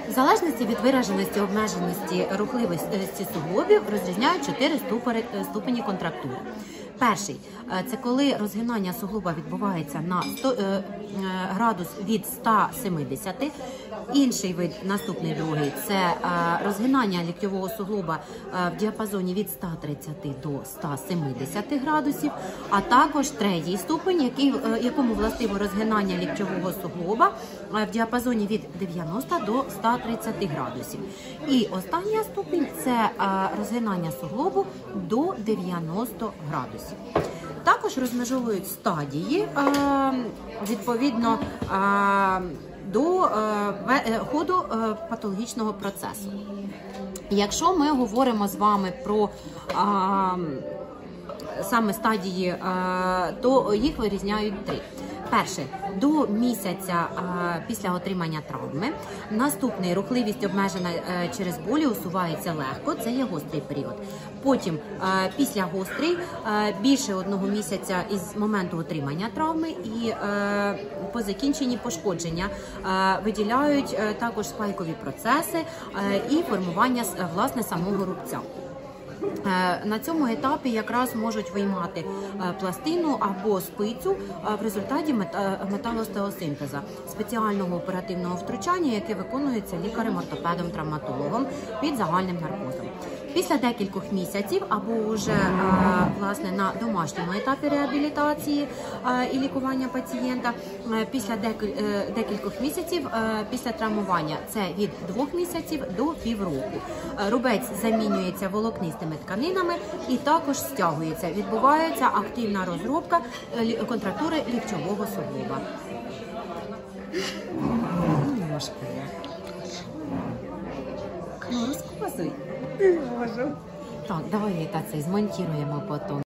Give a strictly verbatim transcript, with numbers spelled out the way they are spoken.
В залежності від вираженості обмеженості рухливості суглобів розрізняють чотири ступені контрактури. Перший – це коли розгинання суглоба відбувається на сто градус від ста сімдесяти. Інший вид, наступний другий, це розгинання ліктьового суглоба в діапазоні від ста тридцяти до ста сімдесяти градусів, а також третій ступень, який, якому властиво розгинання ліктьового суглоба в діапазоні від дев'яноста до ста тридцяти градусів. І остання ступінь – це розгинання суглобу до дев'яноста градусів. Також розмежовують стадії відповідно до ходу патологічного процесу. Якщо ми говоримо з вами про а, саме стадії, а, то їх вирізняють три. Перше – до місяця а, після отримання травми. Наступний – рухливість обмежена а, через болі, усувається легко, це є гострий період. Потім, а, після гострий, а, більше одного місяця із моменту отримання травми і а, по закінченні пошкодження а, виділяють а, також спайкові процеси а, і формування власне самого рубця. На цьому етапі якраз можуть виймати пластину або спицю в результаті металостеосинтезу, спеціального оперативного втручання, яке виконується лікарем-ортопедом-травматологом під загальним наркозом. Після декількох місяців або вже власне на домашньому етапі реабілітації і лікування пацієнта, після декількох місяців після травмування, це від двох місяців до півроку. Рубець замінюється волокнистими тканинами і також стягується. Відбувається активна розробка контрактури ліктьового суглоба. Ну, розказуй. Так, давай це змонтуємо потім.